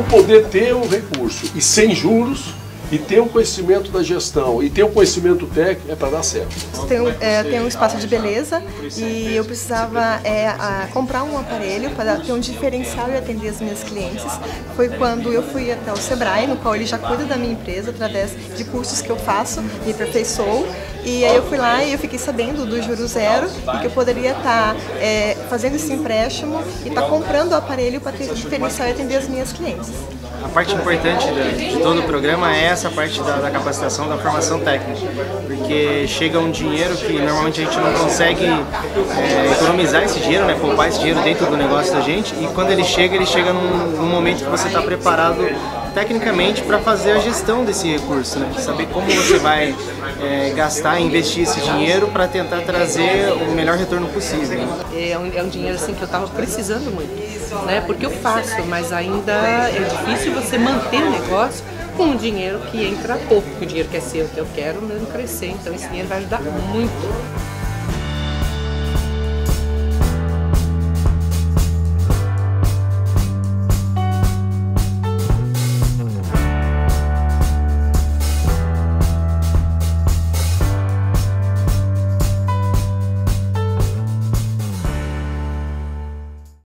poder ter o recurso e sem juros, e ter um conhecimento da gestão e ter um conhecimento técnico, é para dar certo. Tem um espaço de beleza e eu precisava comprar um aparelho para ter um diferencial e atender as minhas clientes. Foi quando eu fui até o Sebrae, no qual ele já cuida da minha empresa através de cursos que eu faço, me aperfeiçoo. E aí eu fui lá e eu fiquei sabendo do juro zero e que eu poderia estar fazendo esse empréstimo e estar comprando o aparelho para ter diferencial e atender as minhas clientes. A parte importante de todo o programa é essa parte da capacitação, da formação técnica, porque chega um dinheiro que normalmente a gente não consegue economizar esse dinheiro, né, poupar esse dinheiro dentro do negócio da gente, e quando ele chega num momento que você está preparado tecnicamente para fazer a gestão desse recurso, né? Saber como você vai gastar e investir esse dinheiro para tentar trazer o melhor retorno possível. É um dinheiro assim que eu estava precisando muito, né? Porque eu faço, mas ainda é difícil você manter o negócio com um dinheiro que entra pouco, porque o dinheiro que é seu, que eu quero mesmo crescer, então esse dinheiro vai ajudar muito.